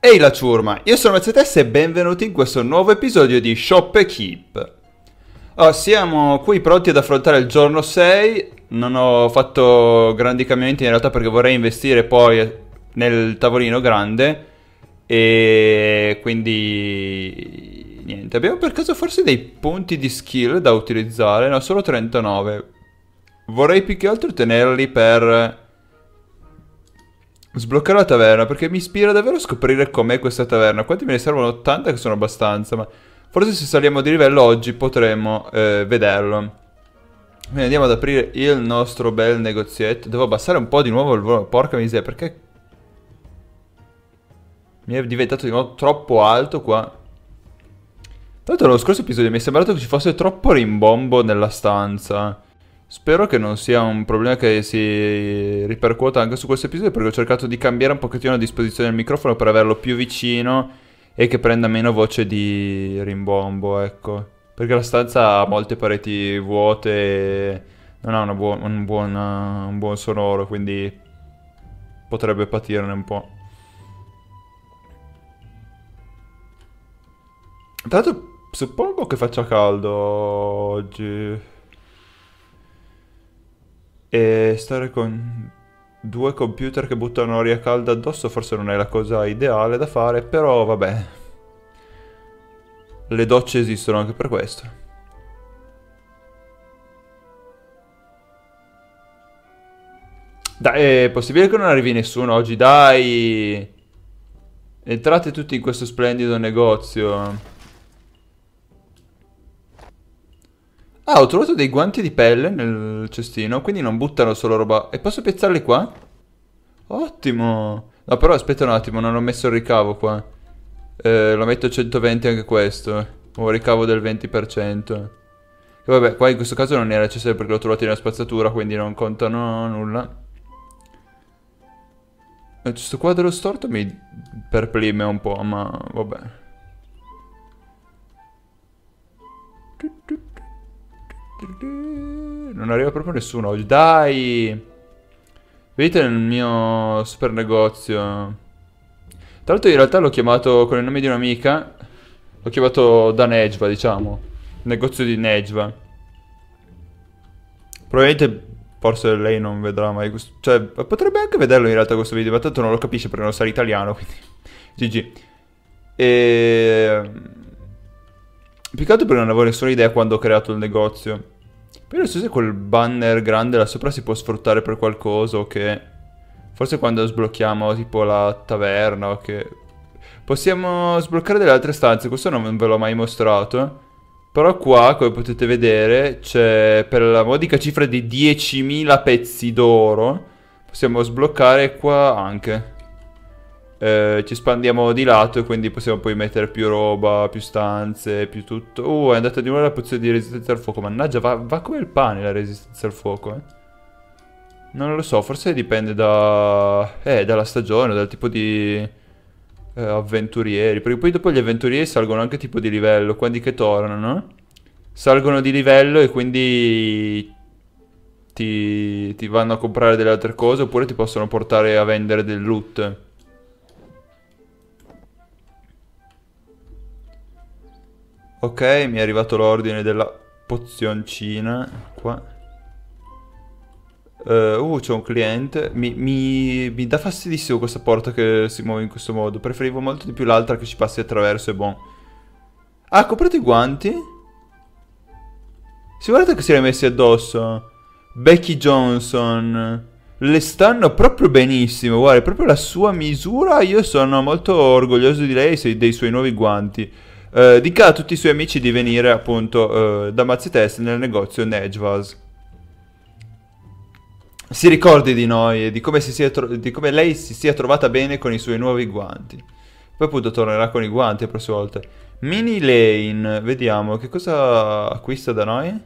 Ehi la ciurma, io sono Mazzetes e benvenuti in questo nuovo episodio di Shop e Keep. Siamo qui pronti ad affrontare il giorno 6, non ho fatto grandi cambiamenti in realtà perché vorrei investire poi nel tavolino grande e quindi niente, abbiamo per caso forse dei punti di skill da utilizzare, no, solo 39. Vorrei più che altro tenerli per sbloccare la taverna, perché mi ispira davvero a scoprire com'è questa taverna. Quanti me ne servono? 80 che sono abbastanza, ma forse se saliamo di livello oggi potremo vederlo. Quindi andiamo ad aprire il nostro bel negozietto. Devo abbassare un po' di nuovo il volo, porca miseria, perché mi è diventato di nuovo troppo alto qua. Tra l'altro nello scorso episodio mi è sembrato che ci fosse troppo rimbombo nella stanza. Spero che non sia un problema che si ripercuota anche su questo episodio, perché ho cercato di cambiare un pochettino la disposizione del microfono per averlo più vicino e che prenda meno voce di rimbombo, ecco. Perché la stanza ha molte pareti vuote e non ha un buon sonoro, quindi potrebbe patirne un po'. Tra l'altro suppongo che faccia caldo oggi. E stare con due computer che buttano aria calda addosso forse non è la cosa ideale da fare, però vabbè. Le docce esistono anche per questo. Dai, è possibile che non arrivi nessuno oggi, dai! Entrate tutti in questo splendido negozio. Ah, ho trovato dei guanti di pelle nel cestino, quindi non buttano solo roba. E posso piazzarli qua? Ottimo! No, però aspetta un attimo, non ho messo il ricavo qua. Lo metto a 120 anche questo. Ho un ricavo del 20%. E vabbè, qua in questo caso non era necessario perché l'ho trovato in una spazzatura, quindi non contano nulla. Questo quadro storto mi perplime un po', ma vabbè. Non arriva proprio nessuno oggi. Dai! Vedete nel mio super negozio. Tra l'altro in realtà l'ho chiamato con il nome di un'amica. L'ho chiamato da Nejva, diciamo. Negozio di Nejva. Probabilmente forse lei non vedrà mai questo. Cioè, potrebbe anche vederlo in realtà questo video, ma tanto non lo capisce perché non sa l'italiano, quindi. GG. E... Più che altro perché non avevo nessuna idea quando ho creato il negozio. Però non so se quel banner grande là sopra si può sfruttare per qualcosa o che... Forse quando sblocchiamo tipo la taverna o che... Possiamo sbloccare delle altre stanze, questo non ve l'ho mai mostrato. Però qua, come potete vedere, c'è per la modica cifra di 10.000 pezzi d'oro. Possiamo sbloccare qua anche. Ci spandiamo di lato e quindi possiamo poi mettere più roba, più stanze, più tutto. È andata di nuovo la pozione di resistenza al fuoco. Mannaggia, va come il pane la resistenza al fuoco, eh. Non lo so, forse dipende dalla stagione, dal tipo di avventurieri. Perché poi dopo gli avventurieri salgono anche tipo di livello. Quelli che tornano, no? Salgono di livello e quindi ti vanno a comprare delle altre cose oppure ti possono portare a vendere del loot. Ok, mi è arrivato l'ordine della pozioncina. Qua. C'è un cliente. Mi dà fastidissimo questa porta che si muove in questo modo. Preferivo molto di più l'altra che ci passi attraverso e buon. Ah, ha comprato i guanti? Si guarda che si era messi addosso. Becky Johnson. Le stanno proprio benissimo. Guarda, è proprio la sua misura. Io sono molto orgoglioso di lei e dei suoi nuovi guanti. Dica a tutti i suoi amici di venire appunto da Mazzetes nel negozio Nejvas. Si ricordi di noi e di come, di come lei si sia trovata bene con i suoi nuovi guanti. Poi appunto tornerà con i guanti la prossima volta. Mini Lane, vediamo che cosa acquista da noi.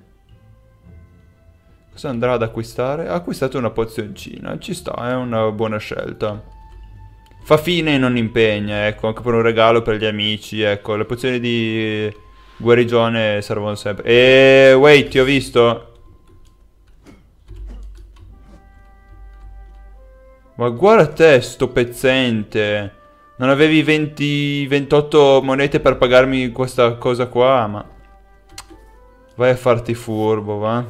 Cosa andrà ad acquistare? Ha acquistato una pozioncina, ci sta, è una buona scelta. Fa fine e non impegna, ecco, anche per un regalo per gli amici, ecco, le pozioni di guarigione servono sempre. Wait, ti ho visto. Ma guarda te, sto pezzente. Non avevi 28 monete per pagarmi questa cosa qua, ma... Vai a farti furbo, va?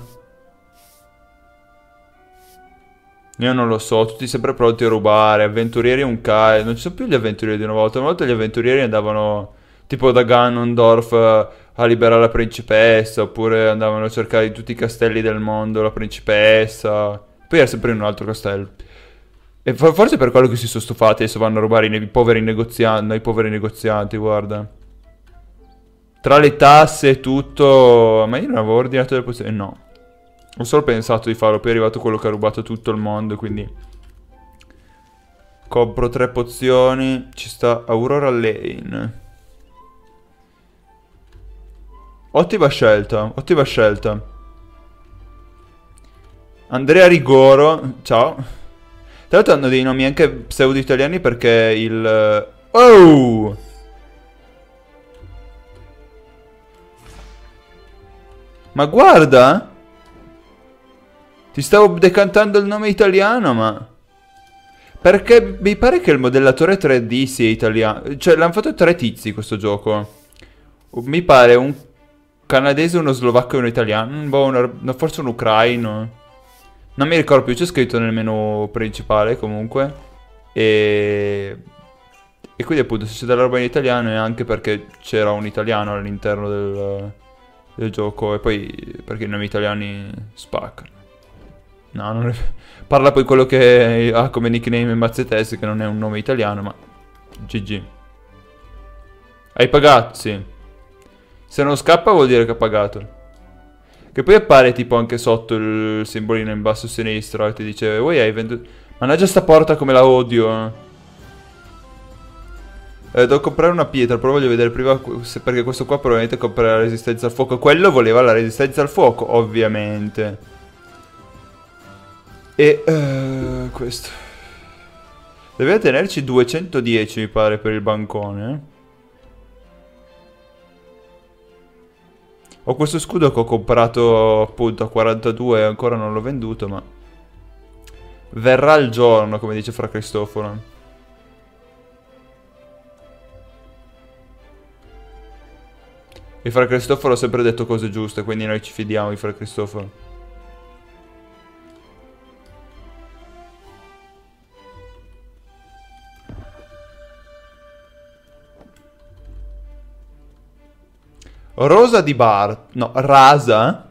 Io non lo so, tutti sempre pronti a rubare, avventurieri un cae. Non ci sono più gli avventurieri di una volta. Una volta gli avventurieri andavano tipo da Ganondorf a liberare la principessa, oppure andavano a cercare in tutti i castelli del mondo la principessa. Poi era sempre in un altro castello. E forse per quello che si sono stufati, adesso vanno a rubare i poveri negozianti, i poveri negozianti, guarda. Tra le tasse e tutto... Ma io non avevo ordinato le pozioni? No. Ho solo pensato di farlo, poi è arrivato quello che ha rubato tutto il mondo, quindi... Compro 3 pozioni, ci sta Aurora Lane. Ottima scelta, ottima scelta. Andrea Rigoro, ciao. Tra l'altro hanno dei nomi anche pseudo-italiani perché il... Oh! Ma guarda! Ti stavo decantando il nome italiano, ma... Perché mi pare che il modellatore 3D sia italiano. Cioè, l'hanno fatto 3 tizi questo gioco. Mi pare un canadese, uno slovacco e uno italiano. Boh, forse un ucraino. Non mi ricordo più, c'è scritto nel menu principale comunque. E quindi appunto se c'è della roba in italiano è anche perché c'era un italiano all'interno del gioco. E poi perché i nomi italiani spaccano. No, non è... Parla poi quello che ha come nickname Mazzetess, che non è un nome italiano, ma... GG. Hai pagato? Sì. Se non scappa vuol dire che ha pagato. Che poi appare tipo anche sotto il simbolino in basso a sinistra e ti dice: Voi hai venduto... Mannaggia sta porta come la odio. Devo comprare una pietra, però voglio vedere prima perché questo qua probabilmente compra la resistenza al fuoco. Quello voleva la resistenza al fuoco, ovviamente. E questo deve tenerci 210 mi pare per il bancone. Ho questo scudo che ho comprato appunto a 42 e ancora non l'ho venduto, ma verrà il giorno, come dice Fra Cristoforo. E Fra Cristoforo ha sempre detto cose giuste, quindi noi ci fidiamo di Fra Cristoforo. Rosa di Bar... No, Rasa.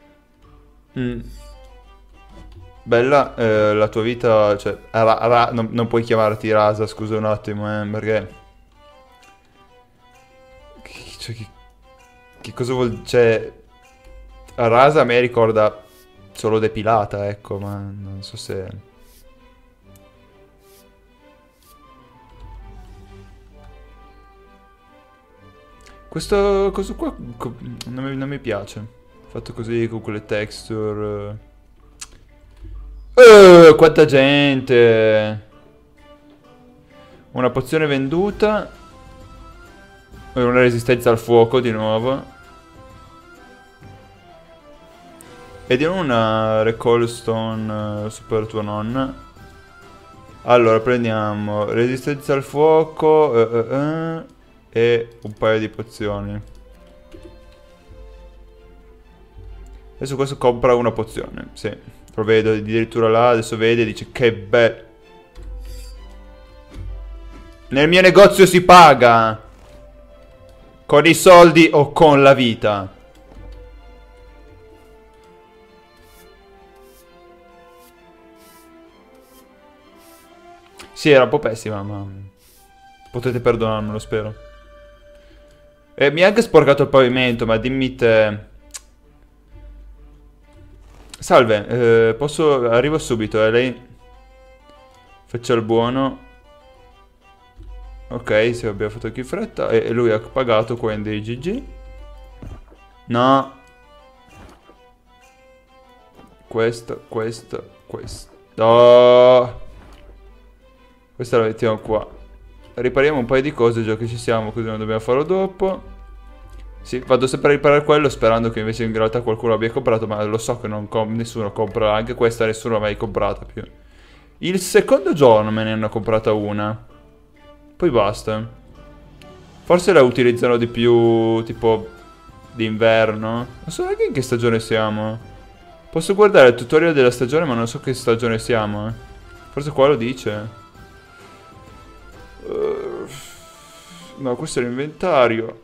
Bella la tua vita... Cioè, non puoi chiamarti Rasa, scusa un attimo, perché... Cioè, che cosa vuol... Cioè... Rasa a me ricorda solo depilata, ecco, ma non so se... Questo coso qua non mi piace. Fatto così con quelle texture. Quanta gente! Una pozione venduta. E una resistenza al fuoco di nuovo. E di nuovo una Recall Stone super tua nonna. Allora prendiamo resistenza al fuoco. E un paio di pozioni. Adesso questo compra una pozione. Sì, lo vedo addirittura là. Adesso vede e dice che bello. Nel mio negozio si paga con i soldi o con la vita. Sì, era un po' pessima, ma potete perdonarmelo, spero. Mi ha anche sporcato il pavimento, ma dimmi te... Salve, posso... Arrivo subito, lei... Faccia il buono. Ok, sì, abbiamo fatto qui in fretta. E lui ha pagato, quindi GG. No. Questo. Oh. Questa la mettiamo qua. Ripariamo un paio di cose già che ci siamo, così non dobbiamo farlo dopo. Sì, vado sempre a riparare quello sperando che invece in realtà qualcuno abbia comprato, ma lo so che nessuno compra, anche questa nessuno l'ha mai comprata più. Il secondo giorno me ne hanno comprata una. Poi basta. Forse la utilizzano di più, tipo, d'inverno. Non so neanche in che stagione siamo. Posso guardare il tutorial della stagione, ma non so che stagione siamo, eh. Forse qua lo dice. No, questo è l'inventario.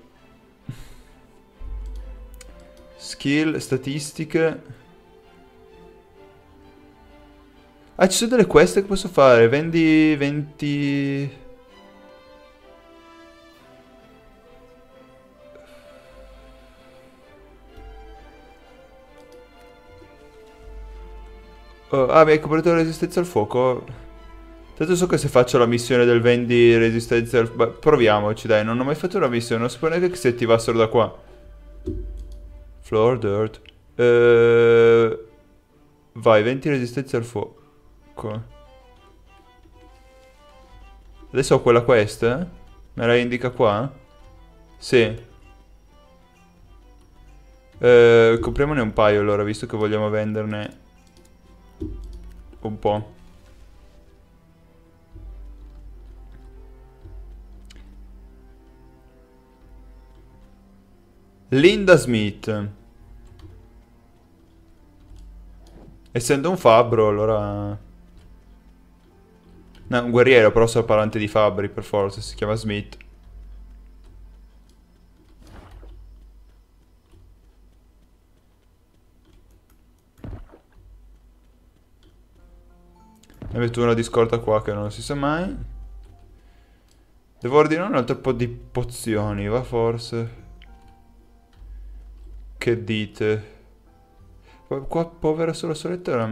Skill, statistiche. Ah, ci sono delle quest che posso fare. Vendi 20... Oh, ah, mi hai coperto la resistenza al fuoco. Tanto so che se faccio la missione del vendi resistenza al... Beh, proviamoci, dai. Non ho mai fatto una missione. Non sapevo neanche che si attivassero da qua. Floor, dirt. Vai, 20 resistenza al fuoco. Adesso ho quella quest, eh? Me la indica qua? Sì. Compriamone un paio allora, visto che vogliamo venderne un po'. Linda Smith. Essendo un fabbro, allora... No, un guerriero, però so parlante di fabbri, per forza, si chiama Smith. Ne metto una di scorta qua che non si sa mai. Devo ordinare un altro po' di pozioni, va forse? Che dite? Qua povera sola soletta era...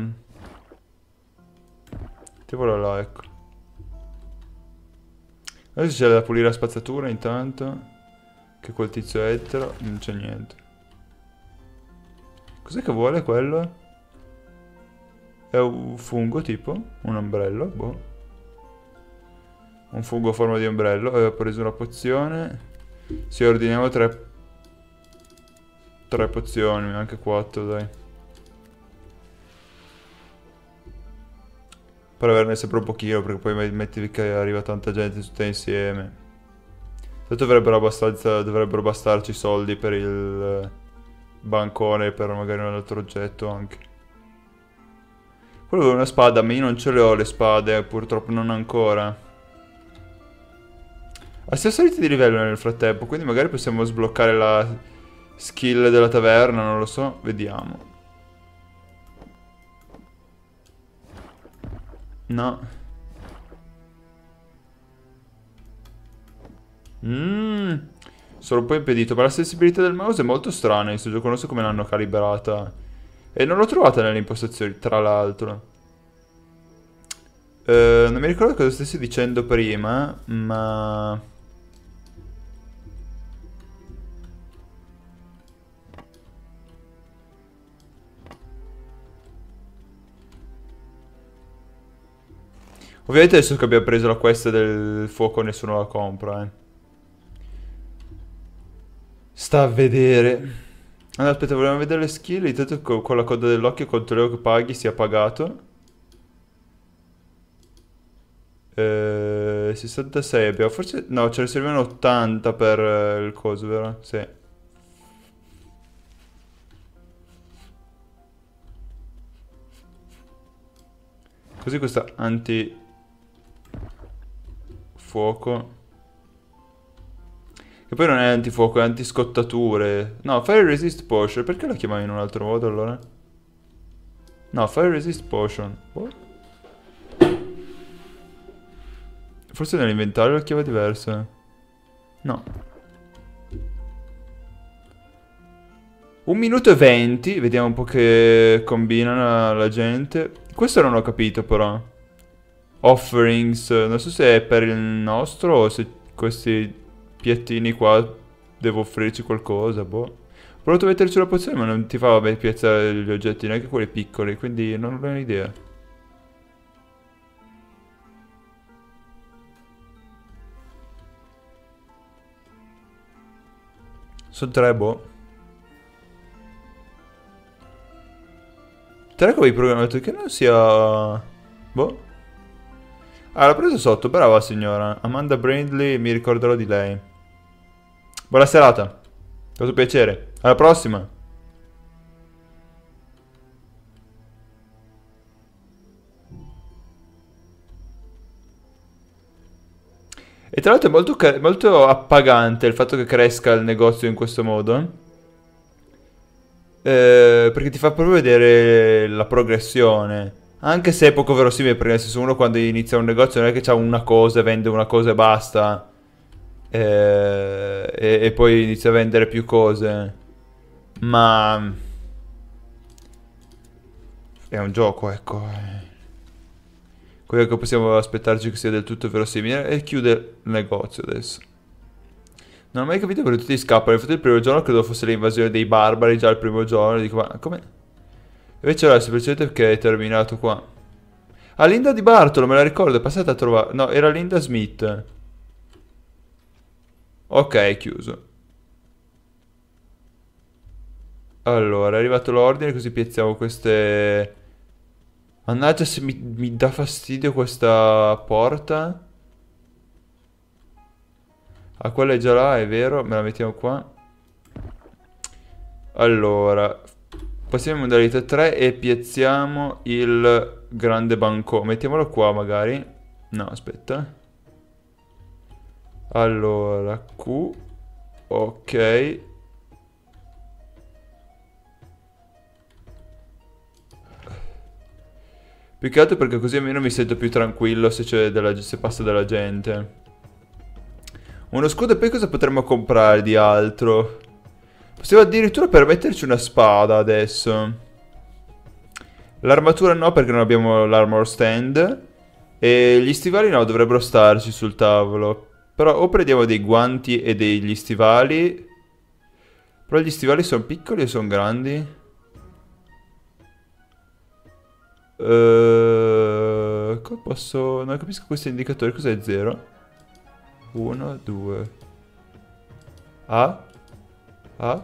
Tipo là, ecco. Adesso c'è da pulire la spazzatura intanto. Che quel tizio è etero, non c'è niente. Cos'è che vuole quello? È un fungo tipo? Un ombrello? Boh. Un fungo a forma di ombrello. Aveva preso una pozione. Sì, ordiniamo tre pozioni, anche 4, dai. Per averne sempre un pochino, perché poi metti che arriva tanta gente tutta insieme. Tanto dovrebbero bastarci soldi per il bancone e per magari un altro oggetto anche. Quello è una spada, ma io non ce le ho le spade, purtroppo non ancora. Siamo saliti di livello nel frattempo, quindi magari possiamo sbloccare la skill della taverna, non lo so, vediamo. No. Sono un po' impedito, ma la sensibilità del mouse è molto strana in questo gioco, non so come l'hanno calibrata. E non l'ho trovata nelle impostazioni, tra l'altro. Non mi ricordo cosa stessi dicendo prima, ma... Ovviamente adesso che abbiamo preso la quest del fuoco nessuno la compra, eh. Sta a vedere. Allora, aspetta, volevamo vedere le skill. Intanto con la coda dell'occhio controllo che paghi sia pagato. 66 abbiamo. Forse... No, ce ne servivano 80 per il coso, vero? Sì. Così questa anti... fuoco. Che poi non è antifuoco, è antiscottature. No, Fire Resist Potion. Perché la chiamavi in un altro modo allora? No, Fire Resist Potion. Boh. Forse nell'inventario la chiave è diversa. No. 1 minuto e 20. Vediamo un po' che combina la gente. Questo non ho capito però. Offerings. Non so se è per il nostro o se questi piattini qua devo offrirci qualcosa, boh. Ho provato a metterci una pozione ma non ti fa piazzare gli oggetti, neanche quelli piccoli, quindi non ho idea. Sono 3, boh. 3 come hai programmato che non sia... Boh. Ah, l'ha preso sotto, brava signora. Amanda Brindley, mi ricorderò di lei. Buona serata. È stato un piacere. Alla prossima. E tra l'altro è molto, molto appagante il fatto che cresca il negozio in questo modo. Perché ti fa proprio vedere la progressione. Anche se è poco verosimile, perché nel senso uno quando inizia un negozio non è che c'ha una cosa, vende una cosa e basta. E poi inizia a vendere più cose. Ma è un gioco, ecco. Quello che possiamo aspettarci che sia del tutto verosimile. E chiude il negozio adesso. Non ho mai capito perché tutti scappano. Infatti il primo giorno credo fosse l'invasione dei barbari, già il primo giorno. Dico, ma come? Invece era semplicemente perché è terminato qua. Ah, Linda Di Bartolo, me la ricordo, è passata a trovare... No, era Linda Smith. Ok, chiuso. Allora, è arrivato l'ordine, così piazziamo queste... Mannaggia se mi dà fastidio questa porta. Ah, quella è già là, è vero, me la mettiamo qua. Allora, passiamo in modalità 3 e piazziamo il grande bancone. Mettiamolo qua magari. No, aspetta. Allora, Q. Ok. Più che altro perché così almeno mi sento più tranquillo se, se passa della gente. Uno scudo e poi cosa potremmo comprare di altro? Possiamo addirittura permetterci una spada adesso. L'armatura no perché non abbiamo l'armor stand. E gli stivali no, dovrebbero starci sul tavolo. Però o prendiamo dei guanti e degli stivali. Però gli stivali sono piccoli o sono grandi? Come posso... Non capisco questo indicatore. Cos'è 0? 1, 2. A? A?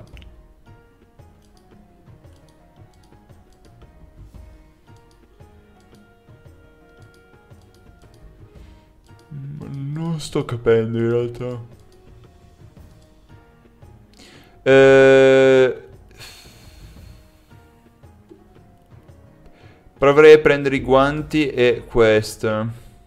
Non sto capendo in realtà. Proverei a prendere i guanti e questo.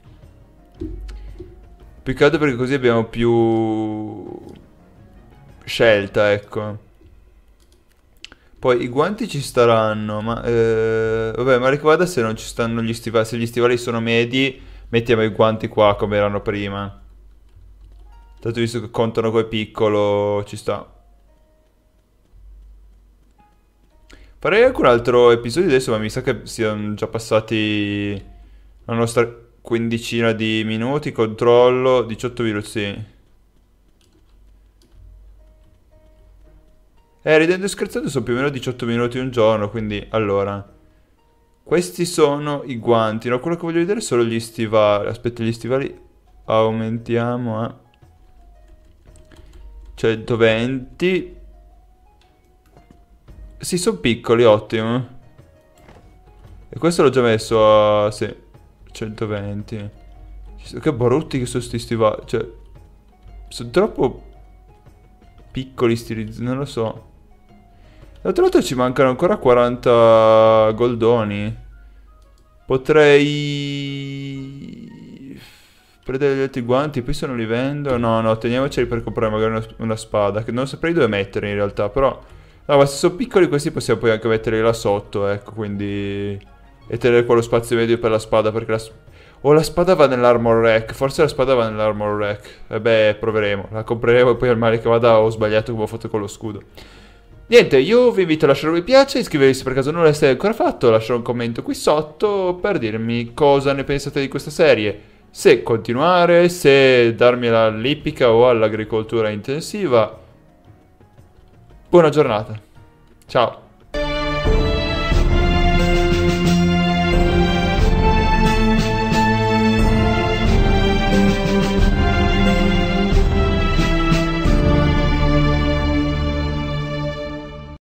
Più che altro perché così abbiamo più scelta, ecco. Poi i guanti ci staranno, ma... vabbè, ma riguarda se non ci stanno gli stivali. Se gli stivali sono medi, mettiamo i guanti qua come erano prima. Tanto visto che contano come piccolo, ci sta. Farei anche un altro episodio adesso, ma mi sa che siano già passati la nostra quindicina di minuti. Controllo, 18 minuti, sì. Ridendo e scherzando sono più o meno 18 minuti un giorno, quindi allora. Questi sono i guanti, no? Quello che voglio vedere sono gli stivali. Aspetta, gli stivali aumentiamo a 120. Sì, sono piccoli, ottimo. E questo l'ho già messo a... sì, 120. Che brutti che sono sti stivali. Cioè, sono troppo piccoli stilizzati, non lo so. D'altro lato ci mancano ancora 40 goldoni. Potrei prendere gli altri guanti, poi se non li vendo... No, no, teniamoceli per comprare magari una spada, che non saprei dove mettere in realtà, però... No, ma se sono piccoli questi possiamo poi anche metterli là sotto, ecco, quindi... E tenere quello spazio medio per la spada, perché la... O la spada va nell'armor rack, forse la spada va nell'armor rack. E beh, proveremo, la compreremo e poi al male che vada ho sbagliato come ho fatto con lo scudo. Niente, io vi invito a lasciare un mi piace, iscrivervi se per caso non l'avete ancora fatto, lasciare un commento qui sotto per dirmi cosa ne pensate di questa serie. Se continuare, se darmi all'ippica o all'agricoltura intensiva. Buona giornata. Ciao.